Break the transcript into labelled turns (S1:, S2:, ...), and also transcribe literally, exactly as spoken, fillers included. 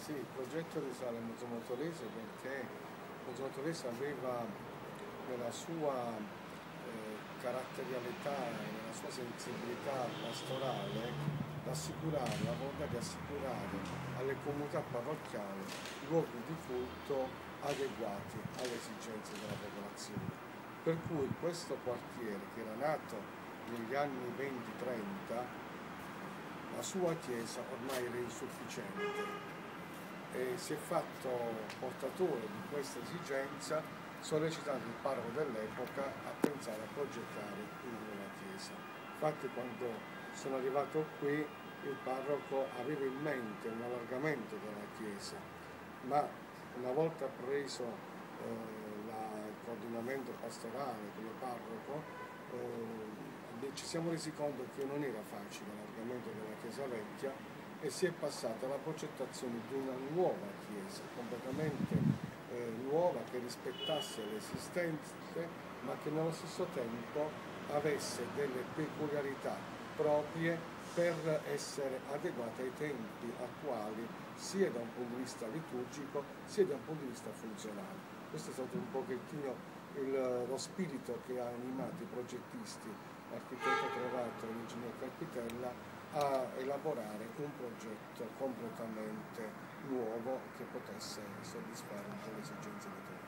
S1: Sì, il progetto risale a Mozzo Motorese perché Mozzo Motorese aveva nella sua eh, caratterialità e nella sua sensibilità pastorale l'assicurare, la volontà di assicurare alle comunità parrocchiali luoghi di culto adeguati alle esigenze della popolazione. Per cui questo quartiere, che era nato negli anni venti trenta, la sua chiesa ormai era insufficiente e si è fatto portatore di questa esigenza, sollecitando il parroco dell'epoca a pensare a progettare una nuova chiesa. Infatti, quando sono arrivato qui, il parroco aveva in mente un allargamento della chiesa, ma una volta preso eh, la, il coordinamento pastorale come parroco, eh, ci siamo resi conto che non era facile l'allargamento della chiesa vecchia e si è passata alla progettazione di una nuova chiesa, completamente eh, nuova, che rispettasse le esistenze, ma che nello stesso tempo avesse delle peculiarità proprie per essere adeguata ai tempi attuali, sia da un punto di vista liturgico, sia da un punto di vista funzionale. Questo è stato un pochettino il, lo spirito che ha animato i progettisti, l'architetto Trovato e l'ingegner Carpitella, a elaborare un progetto completamente nuovo che potesse soddisfare le esigenze dei